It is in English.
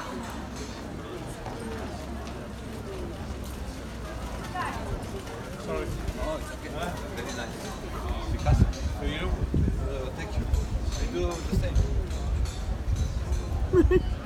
Sorry. Oh, it's okay. Very nice. Picasso. For you? Thank you. I do the same.